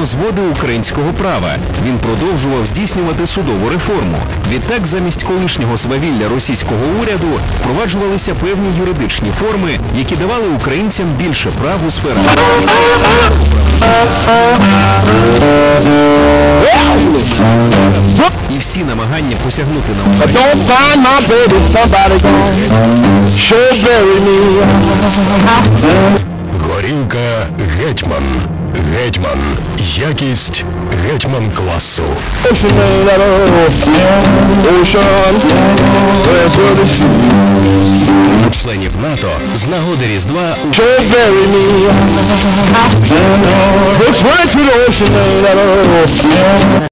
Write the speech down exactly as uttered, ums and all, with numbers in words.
розводи українського права. Він продовжував здійснювати судову реформу. Відтак, замість колишнього свавілля російського уряду впроваджувалися певні юридичні форми, які давали українцям більше прав у сферах. І всі намагання посягнути на Горілка «Гетьман». «Гетьман». Якість «Гетьман» класу. Членів НАТО з нагоди Різдва у